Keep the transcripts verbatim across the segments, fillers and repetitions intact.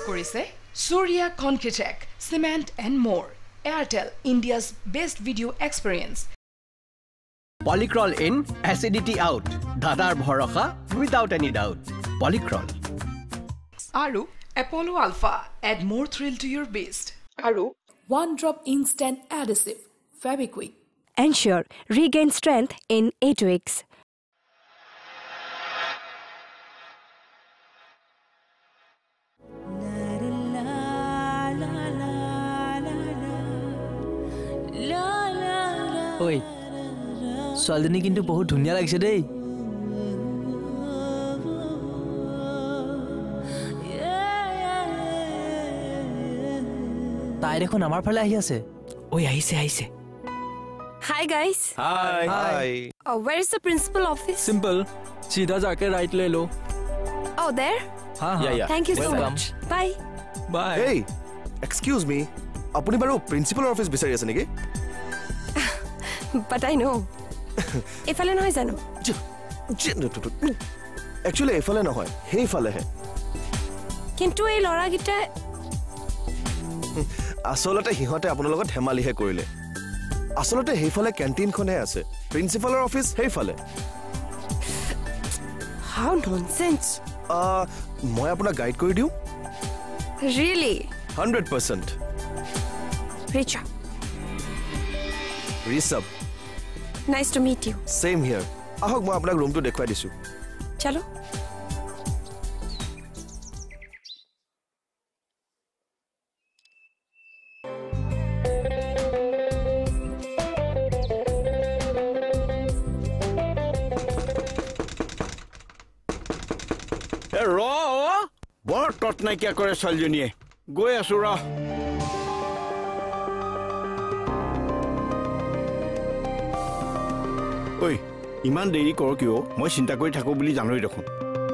কৰিছে Surya Concretech, Cement and more. Airtel, India's best video experience. Polycrol in, acidity out. Dadar bhorosa without any doubt. Polycrol. Aru, Apollo Alpha, add more thrill to your beast. Aru, One Drop Instant Adhesive, very quick. Ensure regain strength in eight weeks. Oi, ছোৱালীজনী কিন্তু বহুত ধুনীয়া লাগিছে দেই। তাই দেখোন আমাৰ ফালে আহি আছে। ঐ আহিছে আহিছে। Hi guys. Hi. Hi. Oh, where is the principal office? Simple. सीधा जाके राइट ले लो। Oh, there? हाँ हाँ। Yeah, yeah. Thank you so Welcome. much. Bye. Bye. Hey, excuse me. আপুনি বাৰু প্ৰিন্সিপালৰ অফিচ বিচাৰি আছে নেকি? But I know. এফালে নহয় জানো? Actually, এফালে নহয়, সেইফালেহে। কিন্তু এই লৰাগিটা আসলতে হিহতে আপোনাৰ লগত ধেমালিহে কৰিলে। আসলতে সেইফালে কেন্টিনখনে আছে। প্ৰিন্সিপালৰ অফিচ সেইফালে। How nonsense. আ মই আপোনাক গাইড কৰি দিওঁ। Really? one hundred percent. Richa. Rishabh. Nice to meet you. Same here. আহক মই আপোনাক ৰুমটো দেখুৱাই দিছো। চলো। ৰ বৰ তত নাইকিয়া কৰে ছোৱালীজনীয়ে গৈ আছো ৰ ঐ ইমান দেৰি কৰ কিয় মই চিন্তা কৰি থাকো বুলি জানোই দেখোন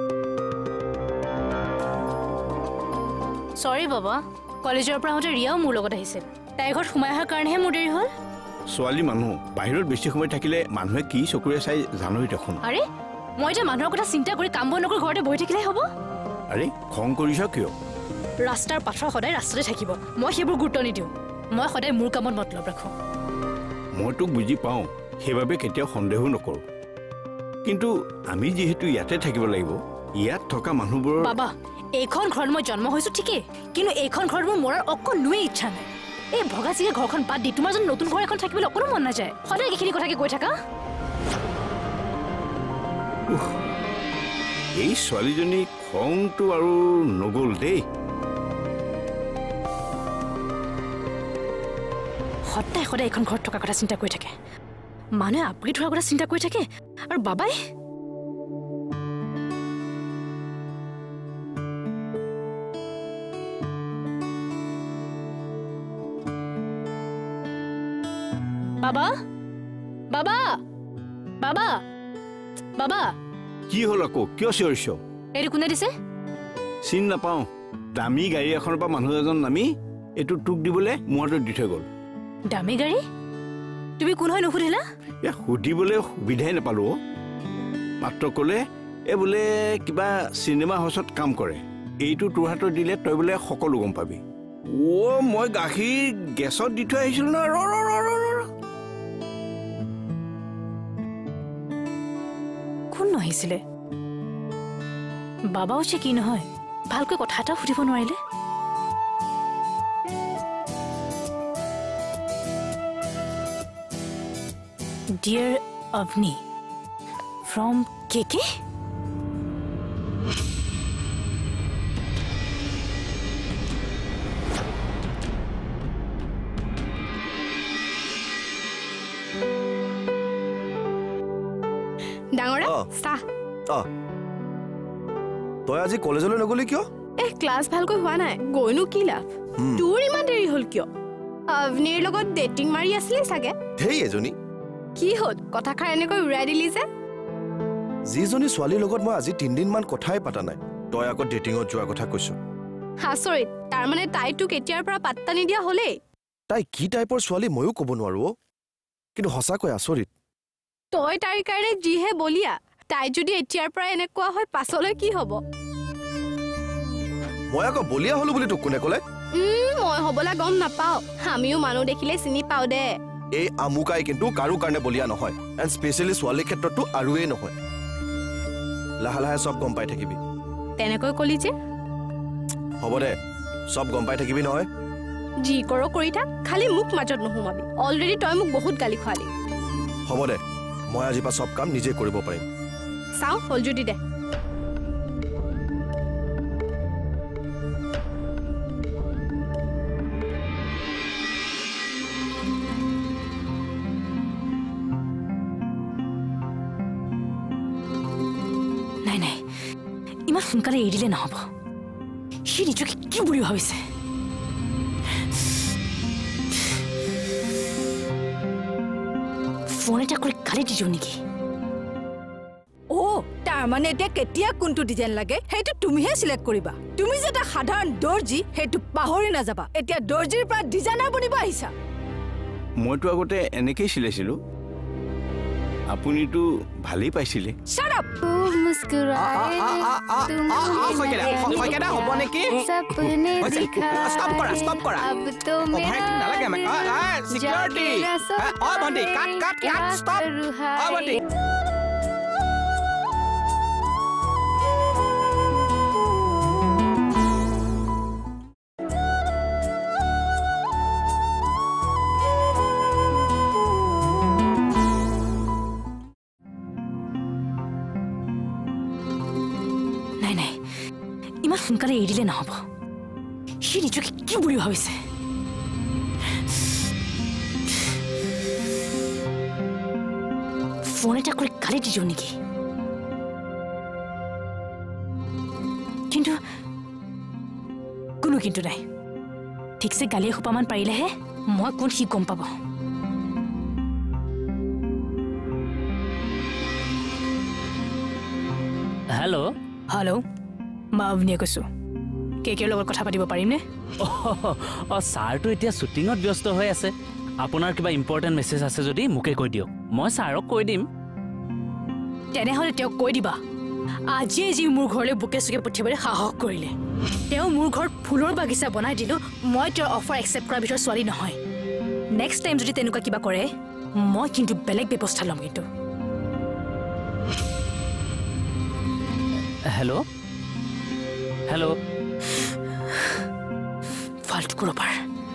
সৰি বাবা কলেজৰ পৰা হতে ৰিয়াও মোৰ লগত আহিছিল তাই ঘৰত সোমাই অহাৰ কাৰণেহে মোৰ দেৰি হ'ল ছোৱালী মানুহ বাহিৰত বেছি সময় থাকিলে মানুহে কি চকুৰে চাই জানোই দেখোন আৰে মই যে মানুহৰ কথা চিন্তা কৰি কাম বন নকৰি ঘৰতে বহি থাকিলে হ'ব আৰে খং কৰিছ কিয় ৰাস্তাৰ পাথৰ সদায় ৰাস্তাতে থাকিব মই সেইবোৰ গুৰুত্ব নিদিওঁ মই সদায় মোৰ কামত মতলব ৰাখো মই তোক বুজি পাওঁ সেইবাবে কেতিয়াও সন্দেহ নকৰো কিন্তু আমি যেহেতু ইয়াতে থাকিব লাগিব ইয়াত থকা মানুহবোৰ বাবা এইখন ঘৰত মই জন্ম হৈছো ঠিকই কিন্তু এইখন ঘৰত মোৰ মৰাৰ অকণোৱে ইচ্ছা নাই এই ভগাচিকে ঘৰখন বাদ দি তোমাৰ যদি নতুন ঘৰ এখন থাকিবলৈ অকণো মন নাযায় সদায় এইখিনি কথাকে কৈ থাকা এই ছোৱালীজনী খংটো আৰু নগল দেই সদায় সদায় এখন ঘৰত থকা কথা চিন্তা কৰি থাকে মানুহে আপগ্ৰেড হোৱাৰ কথা চিন্তা কৰি থাকে আৰু বাবাই বাবা বাবা বাবা বাবা কি হ'ল আকৌ কিয় চিঞৰিছ এইটো কোনে দিছে চিন নাপাওঁ দামী গাড়ী এখনৰ পৰা মানুহ এজন নামি এইটো তোক দিবলৈ মূৰটো দি থৈ গ'ল দামী গাড়ী তুমি কোন হয় নুসুধিলা এ সুধিবলৈ সুবিধাই নাপালো মাত্ৰ ক'লে এই বোলে কিবা চিনেমা হাউচত কাম কৰে এইটো তোৰ হাতত দিলে তই বোলে সকলো গম পাবি অ' মই গাখীৰ গেছত দি থৈ আহিছিলোঁ ন ৰ ৰ ৰ ৰ ৰ কোন নহৈছিলে বাবাও যে কি নহয় ভালকৈ কথা এটা সুধিব নোৱাৰিলে Dear Avni, from K K? ডাঙৰা চাহ অ তই আজি কলেজলৈ নগলি কিয় এ ক্লাছ ভালকৈ হোৱা নাই গৈনো কি লাভ তোৰ ইমান দেৰি হ'ল কিয় আভনিৰ লগত ডেটিং মাৰি আছিলি চাগে হেই এজনী কি হ'ল কথাখাৰ এনেকৈ উৰাই দিলি যে যিজনী ছোৱালীৰ লগত মই আজি তিনিদিন মান কথাই পাতা নাই তই আকৌ ডেটিঙত যোৱাৰ কথা কৈছ আচৰিত তাৰমানে তাই তোক এতিয়াৰ পৰা পাত্তা নিদিয়া হ'লেই তাই কি টাইপৰ ছোৱালী ময়ো ক'ব নোৱাৰো কিন্তু সঁচাকৈ আচৰিত তই তাইৰ কাৰণে যিহে বলিয়া তাই যদি এতিয়াৰ পৰা এনেকুৱা হয় পাছলৈ কি হ'ব মই আকৌ বলিয়া হলো বুলি তোক কোনে ক'লে মই হবলা গম নাপাও আমিও মানুহ দেখিলে চিনি পাও দে এই আমুকাই কিন্তু কাৰো কাৰণে বলিয়া নহয় এণ্ড স্পেচিয়েলি ছোৱালীৰ ক্ষেত্ৰতো আৰুৱেই নহয় লাহে লাহে চব গম পাই থাকিবি তেনেকৈ কলি যে হ'ব দে সব গম পাই থাকিবি নহয় জি কৰ কৰি থাক খালি মুখ মাজত নোহোমাবি অলৰেডি তই মোক বহুত গালি খুৱালি হ'ব দে মই আজি পা সব কাম নিজে কৰিব পাৰিম চাও হল যদি দে নাই নাই ইমান সোনকালে এৰি দিলে নহ'ব সি নিজকে কি বুলি ভাবিছে ফোন এটা কৰি গালি দিছো নেকি ও তাৰ মানে এতিয়া কেতিয়া কোনটো ডিজাইন লাগে সেইটো তুমিহে সিলেক্ট কৰিবা তুমি যেটা সাধাৰণ দৰ্জি সেইটো পাহৰি নাযাবা এতিয়া দৰ্জিৰ পৰা ডিজাইনাৰ বনিব আহিছা মইতো আগতে এনেকেই চিলাইছিলো আপুনিতো ভালেই পাইছিলে শাট আপ মুস্কুৰায়ে হয়কেদা হ'ব নেকি সপনে দিখা ষ্টপ কৰা ষ্টপ কৰা अब तो मेरा নালাগে আমাক সিকিউৰিটি অ ভণ্টি কাট কাট কাট ষ্টপ অ ভণ্টি ইমান সোনকালে এৰি দিলে নহ'ব সি নিজকে কি বুলি ভাবিছে ফোন এটা কৰি গালি দিছো নেকি কিন্তু কোনো কিন্তু নাই ঠিকছে গালি এসোপামান পাৰিলেহে মই কোন সি গম পাব হেল্ল' হেল্ল' মই অৱনীয়ে কৈছোঁ কে কেৰ লগত কথা পাতিব পাৰিমনে অঁ ছাৰটো এতিয়া শ্বুটিঙত ব্যস্ত হৈ আছে আপোনাৰ কিবা ইম্পৰ্টেণ্ট মেছেজ আছে যদি মোকে কৈ দিয়ক মই ছাৰক কৈ দিম তেনেহ'লে তেওঁক কৈ দিবা আজিয়ে যি মোৰ ঘৰলৈ বুকে চুকে পঠিয়াবলৈ সাহস কৰিলে তেওঁ মোৰ ঘৰত ফুলৰ বাগিচা বনাই দিলোঁ মই তেওঁৰ অফাৰ একচেপ্ট কৰাৰ ভিতৰত ছোৱালী নহয় নেক্সট টাইম যদি তেনেকুৱা কিবা কৰে মই কিন্তু বেলেগ ব্যৱস্থা ল'ম কিন্তু হেল্ল' হেল্ল' ফাল্টু কৰিব পাৰ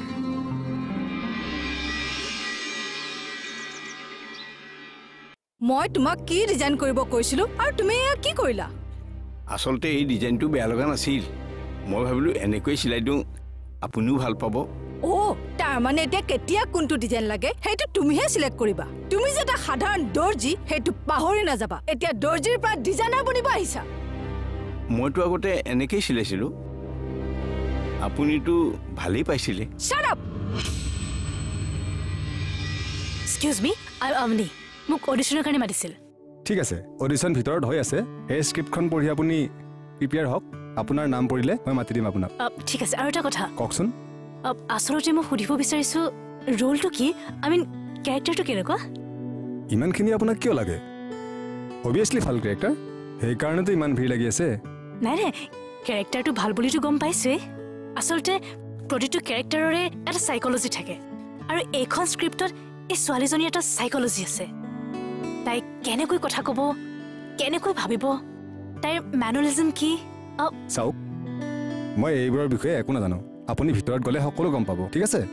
মই তোমাক কি ডিজাইন কৰিব কৈছিলো আৰু তুমি এয়া কি কৰিলা আচলতে এই ডিজাইনটো বেয়া লগা নাছিল মই ভাবিলো এনেকৈ চিলাই দিওঁ আপুনিও ভাল পাব ও তাৰ মানে এতিয়া কেতিয়া কোনটো ডিজাইন লাগে সেইটো তুমিহে সিলেক্ট কৰিবা তুমি যেটা সাধাৰণ দৰ্জি সেইটো পাহৰি নাযাবা এতিয়া দৰ্জিৰ পৰা ডিজাইনাৰ বনিব আহিছা মইতো আগতে এনেকেই চিলাইছিলো আপুনিতো ভালেই পাইছিলে shut up excuse me I Avani মোক অডিশ্যনৰ কাৰণে মাতিছিল ঠিক আছে অডিশ্যন ভিতৰত হৈ আছে এই স্ক্ৰিপ্টখন পঢ়ি আপুনি প্ৰিপেয়াৰ হওক আপোনাৰ নাম পৰিলে মই মাতি দিম আপোনাক ঠিক আছে আৰু এটা কথা কওকচোন আচলতে মই সুধিব বিচাৰিছো ৰোলটো কি আই মিন কেৰেক্টাৰটো কেনেকুৱা ইমানখিনি আপোনাক কিয় লাগে অবভিয়াছলি ভাল কেৰেক্টাৰ সেইকাৰণেতো ইমান ভিৰ লাগি আছে নাই নাই কেৰেক্টাৰটো ভাল বুলিতো গম পাইছোৱেই আচলতে প্ৰতিটো কেৰেক্টাৰৰে এটা চাইকলজি থাকে আৰু এইখন স্ক্ৰিপ্টত এই ছোৱালীজনীৰ এটা চাইকলজি আছে তাই কেনেকৈ কথা ক'ব কেনেকৈ ভাবিব তাইৰ মেনাৰিজম কি চাওক মই এইবোৰৰ বিষয়ে একো নাজানো আপুনি ভিতৰত গ'লে সকলো গম পাব ঠিক আছে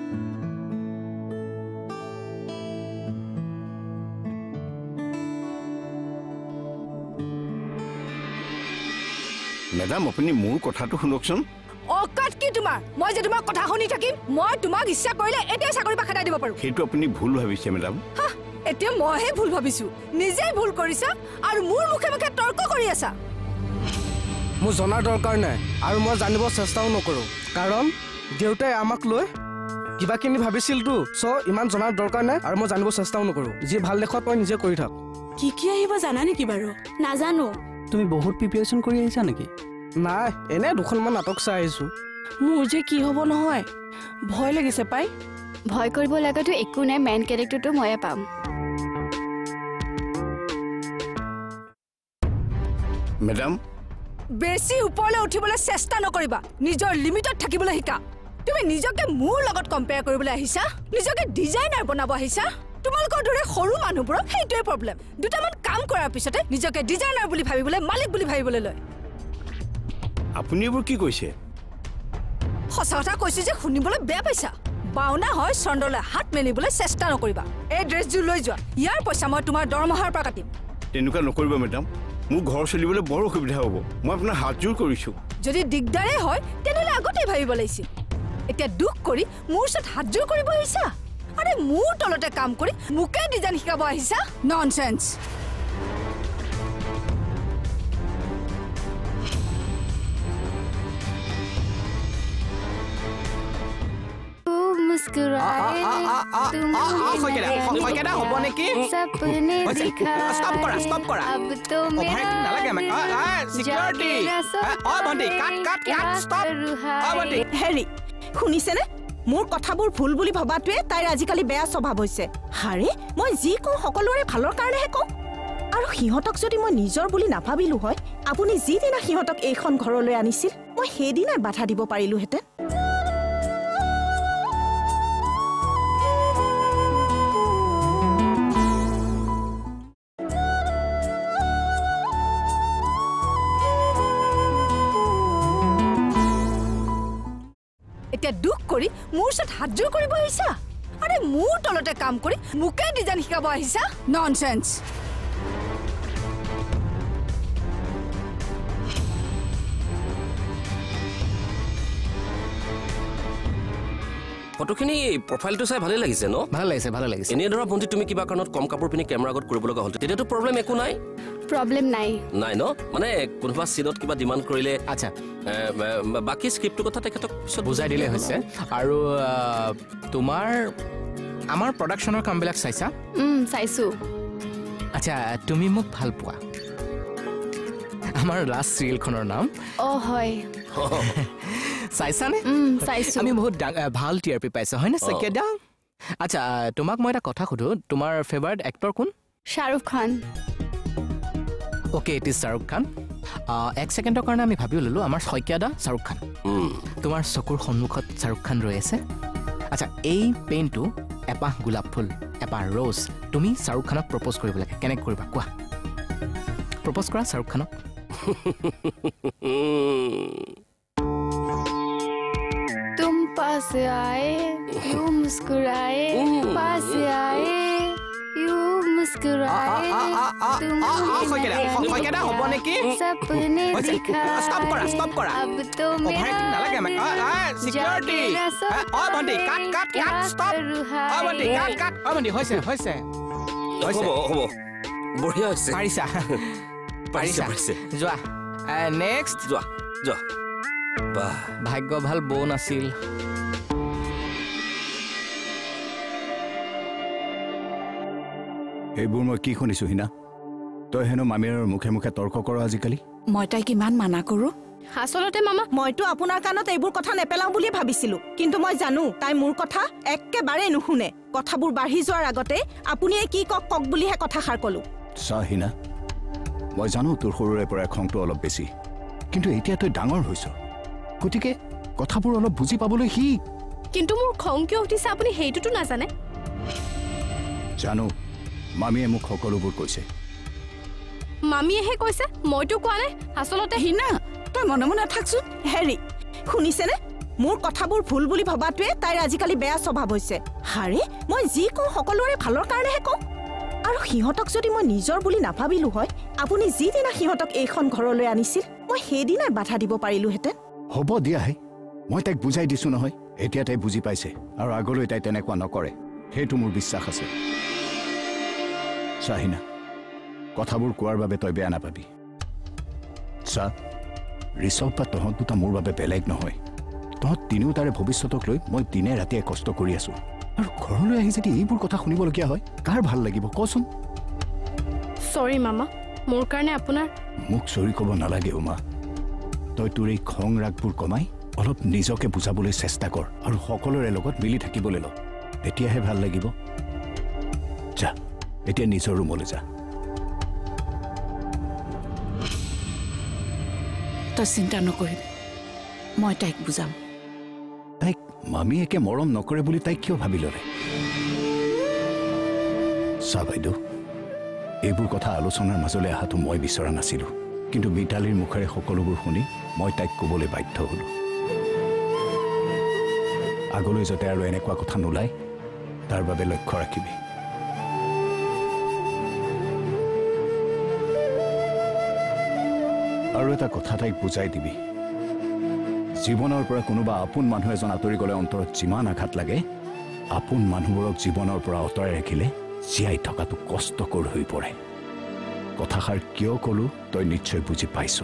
মেডাম আপুনি মোৰ কথাটো শুনকচোন অকাত কি তোমাৰ মই যে তোমাৰ কথা শুনি থাকিম মই তোমাক ইচ্ছা কৰিলে এতিয়া চাকৰি পা খেদাই দিব পাৰো সেইটো আপুনি ভুল ভাবিছে মেডাম এতিয়া মইহে ভুল ভাবিছো নিজেই ভুল কৰিছা আৰু মোৰ মুখে মুখে তৰ্ক কৰি আছা মোৰ জনাৰ দৰকাৰ নাই আৰু মই জানিব চেষ্টাও নকৰো কাৰণ দেউতাই আমাক লৈ কিবা কিনি ভাবিছিলতো চ' ইমান জনাৰ দৰকাৰ নাই আৰু মই জানিব চেষ্টাও নকৰো যি ভাল দেখত মই নিজে কৰি থাক কি কি আহিব জানা নেকি বাৰু নাজানো তুমি বহুত প্ৰিপেৰেশ্যন কৰি আহিছা নেকি নাই এনে দুখনমান নাটক চাই আহিছো মোৰ যে কি হ'ব নহয় ভয় লাগিছে পাই ভয় কৰিব লগাটো একো নাই মেইন কেৰেক্টাৰটো ময়ে পাম মেডাম বেছি ওপৰলৈ উঠিবলৈ চেষ্টা নকৰিবা নিজৰ লিমিটত থাকিবলৈ শিকা তুমি নিজকে মোৰ লগত কম্পেয়াৰ কৰিবলৈ আহিছা নিজকে ডিজাইনাৰ বনাব আহিছা তোমালোকৰ দৰে সৰু মানুহবোৰৰ সেইটোৱে প্ৰব্লেম দুটামান কাম কৰাৰ পিছতে নিজকে ডিজাইনাৰ বুলি ভাবিবলৈ মালিক বুলি ভাবিবলৈ লয় আপুনি এইবোৰ কি কৈছে সঁচা কথা কৈছো যে শুনিবলৈ বেয়া পাইছা বাউনা হয় চন্দ্ৰলৈ হাত মেলিবলৈ চেষ্টা নকৰিবা এই ড্ৰেছযোৰ লৈ যোৱা ইয়াৰ পইচা মই তোমাৰ দৰমহাৰ পৰা কাটিম তেনেকুৱা নকৰিব মেডাম মোৰ ঘৰ চলিবলৈ বৰ অসুবিধা হ'ব মই আপোনাৰ হাতযোৰ কৰিছোঁ যদি দিগদাৰে হয় তেনেহ'লে আগতে ভাবিব লাগিছিল এতিয়া দুখ কৰি মোৰ ওচৰত হাতযোৰ কৰিব আহিছা আৰে মোৰ তলতে কাম কৰি মোকে ডিজাইন শিকাব আহিছা ননচেন্স হেৰি শুনিছেনে মোৰ কথাবোৰ ভুল বুলি ভবাটোৱে তাইৰ আজিকালি বেয়া স্বভাৱ হৈছে হাৰে মই যি কওঁ সকলোৰে ভালৰ কাৰণেহে কওঁ আৰু সিহঁতক যদি মই নিজৰ বুলি নাভাবিলো হয় আপুনি যিদিনা সিহঁতক এইখন ঘৰলৈ আনিছিল মই সেইদিনাই বাধা দিব পাৰিলোহেঁতেন এতিয়া দুখ কৰি মোৰ ওচৰত হাতযোৰ কৰিব আহিছা আৰে মোৰ তলতে কাম কৰি মোকে ডিজাইন শিকাব আহিছা ননচেন্স ফটোখিনি প্ৰফাইলটো চাই ভালে লাগিছে ন ভাল লাগিছে ভাল লাগিছে এনে ধৰা ভণ্টি তুমি কিবা কাৰণত কম কাপোৰ পিনি কেমেৰা আগত কৰিব লগা হ'ল তেতিয়াতো প্ৰব্লেম একো নাই প্ৰব্লেম নাই নাই ন মানে কোনোবা চিনত কিবা ডিমাণ্ড কৰিলে আচ্ছা বাকী স্ক্ৰিপ্টৰ কথা তেখেতক পিছত বুজাই দিলে হৈছে আৰু তোমাৰ আমাৰ প্ৰডাকশ্যনৰ কামবিলাক চাইছা চাইছো আচ্ছা তুমি মোক ভাল পোৱা আমাৰ লাষ্ট চিৰিয়েলখনৰ নাম অ হয় চাইছানে চাইছো আমি বহুত ভাল টি আৰ পি পাইছোঁ হয়নে চাকিয়া আচ্ছা তোমাক মই এটা কথা সুধো তোমাৰ ফেভাৰিট এক্টৰ কোন Shahrukh Khan okay it is Shahrukh Khan এক ছেকেণ্ডৰ কাৰণে আমি ভাবি ল'লোঁ আমাৰ শইকীয়া দা শ্বাহৰুখ খান তোমাৰ চকুৰ সন্মুখত শ্বাহৰুখ খান ৰৈ আছে আচ্ছা এই পেইনটো এপাহ গোলাপ ফুল এপাহ ৰ'জ তুমি শ্বাহৰুখ খানক প্ৰপ'জ কৰিব লাগে কেনেকৈ কৰিবা কোৱা প্ৰপ'জ কৰা শ্বাহৰুখ খানক तुम पास आए यूं मुस्कुराए पास आए यूं मुस्कुराए सपने दिखा अब तो मेरा বঢ়িয়া হৈছে পাৰিছা পাৰিছা যোৱা নেক্সট যোৱা যোৱা ভাগ্য ভাল বৌ নাছিল এইবোৰ মই কি শুনিছোঁ হিনা তই হেনো মামীৰ মুখে মুখে তৰ্ক কৰ আজিকালি মই তাইক ইমান মানা কৰোঁ আচলতে মামা মইতো আপোনাৰ কাণত এইবোৰ কথা নেপেলাওঁ বুলিয়ে ভাবিছিলোঁ কিন্তু মই জানো তাই মোৰ কথা একেবাৰে নুশুনে কথাবোৰ বাঢ়ি যোৱাৰ আগতে আপুনি কি কওক কওক বুলিহে কথাষাৰ ক'লোঁ চা হিনা মই জানো তোৰ সৰুৰে পৰা খংটো অলপ বেছি কিন্তু এতিয়া তই ডাঙৰ হৈছ গতিকে কথাবোৰ অলপ বুজি পাবলৈ সি কিন্তু মোৰ খং কিয় উঠিছে আপুনি সেইটোতো নাজানে জানো মামীয়ে মোক সকলোবোৰ কৈছে মামীয়েহে কৈছে মইতো কোৱা নাই আচলতে হিনা তই মনে মনে থাকচোন হেৰি শুনিছেনে মোৰ কথাবোৰ ভুল বুলি ভবাটোৱে তাইৰ আজিকালি বেয়া স্বভাৱ হৈছে হাৰে মই যি কওঁ সকলোৰে ভালৰ কাৰণেহে কওঁ আৰু সিহঁতক যদি মই নিজৰ বুলি নাভাবিলোঁ হয় আপুনি যিদিনা সিহঁতক এইখন ঘৰলৈ আনিছিল মই সেইদিনাই বাধা দিব পাৰিলোহেঁতেন হ'ব দিয়াহে মই তাইক বুজাই দিছোঁ নহয় এতিয়া তাই বুজি পাইছে আৰু আগলৈ তাই তেনেকুৱা নকৰে সেইটো মোৰ বিশ্বাস আছে চাহিনা কথাবোৰ কোৱাৰ বাবে তই বেয়া নাপাবি চা ঋষভ বা তহঁত দুটা মোৰ বাবে বেলেগ নহয় তহঁত তিনিওটাৰে ভৱিষ্যতক লৈ মই দিনে ৰাতিয়ে কষ্ট কৰি আছোঁ আৰু ঘৰলৈ আহি যদি এইবোৰ কথা শুনিবলগীয়া হয় কাৰ ভাল লাগিব কচোন সৰি মামা মোৰ কাৰণে আপোনাৰ মোক চৰি ক'ব নালাগে উমা তই তোৰ এই খং ৰাগবোৰ কমাই অলপ নিজকে বুজাবলৈ চেষ্টা কৰ আৰু সকলোৰে লগত মিলি থাকিবলৈ ল এতিয়াহে ভাল লাগিব যা এতিয়া নিজৰ ৰুমলৈ যা তই চিন্তা নকৰিবি মই তাইক বুজাম তাইক মামীয়েকে মৰম নকৰে বুলি তাই কিয় ভাবি ল'লে চা বাইদেউ এইবোৰ কথা আলোচনাৰ মাজলৈ অহাটো মই বিচৰা নাছিলোঁ কিন্তু মিতালীৰ মুখেৰে সকলোবোৰ শুনি মই তাইক ক'বলৈ বাধ্য হ'লোঁ আগলৈ যাতে আৰু এনেকুৱা কথা নোলায় তাৰ বাবে লক্ষ্য ৰাখিবি আৰু এটা কথা তাইক বুজাই দিবি জীৱনৰ পৰা কোনোবা আপোন মানুহ এজন আঁতৰি গ'লে অন্তৰত যিমান আঘাত লাগে আপোন মানুহবোৰক জীৱনৰ পৰা আঁতৰাই ৰাখিলে জীয়াই থকাটো কষ্টকৰ হৈ পৰে কথাষাৰ কিয় ক'লো তই নিশ্চয় বুজি পাইছ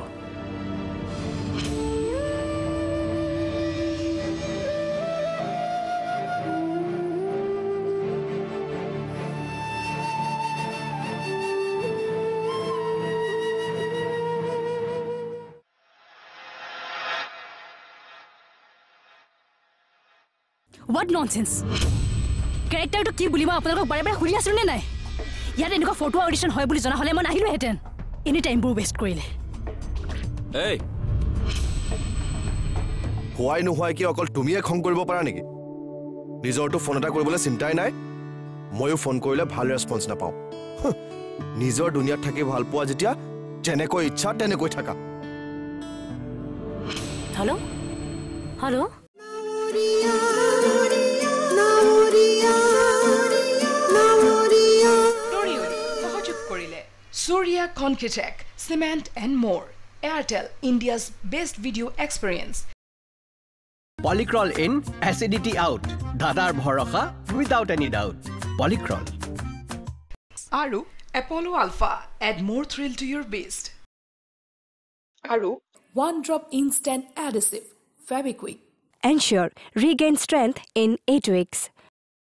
What nonsense? Character to কি বুলি মই আপোনালোকক বাৰে বাৰে সুধি আছিলো নে নাই ইয়াত এনেকুৱা ফটো অডিশ্যন হয় বুলি জনা হ'লে মই নাহিলোহেঁতেন এনি টাইমবোৰ ৱেষ্ট কৰিলে এই হোৱাই নোহোৱাই কি অকল তুমিয়ে খং কৰিব পাৰা নেকি নিজৰটো ফোন এটা কৰিবলৈ চিন্তাই নাই ময়ো ফোন কৰিলে ভাল ৰেছপন্স নাপাওঁ নিজৰ দুনিয়াত থাকি ভাল পোৱা যেতিয়া যেনেকৈ ইচ্ছা তেনেকৈ থাকা hello' hello' Surya Concretec, Cement and more. Airtel, India's best video experience. Polycrol in, acidity out. Dadar bhorokha without any doubt. Polycrol. Aru, Apollo Alpha, add more thrill to your beast. Aru, one drop instant adhesive, Fevikwik. Ensure regain strength in eight weeks.